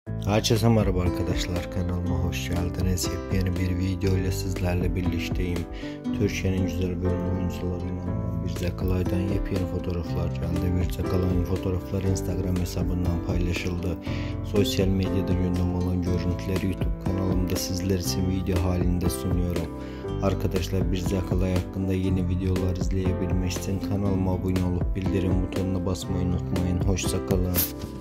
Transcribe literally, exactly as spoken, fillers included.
Herkese merhaba arkadaşlar, kanalıma hoş geldiniz. Yepyeni bir video ile sizlerle birlikteyim. Türkiye'nin güzel bölüm oyuncularından olan Birce Akalay'dan yepyeni fotoğraflar geldi. Birce Akalay'ın fotoğrafları Instagram hesabından paylaşıldı. Sosyal medyada gündem olan görüntüleri YouTube kanalımda sizler için video halinde sunuyorum. Arkadaşlar, Birce Akalay hakkında yeni videolar izleyebilmek için kanalıma abone olup bildirim butonuna basmayı unutmayın. Hoşça kalın.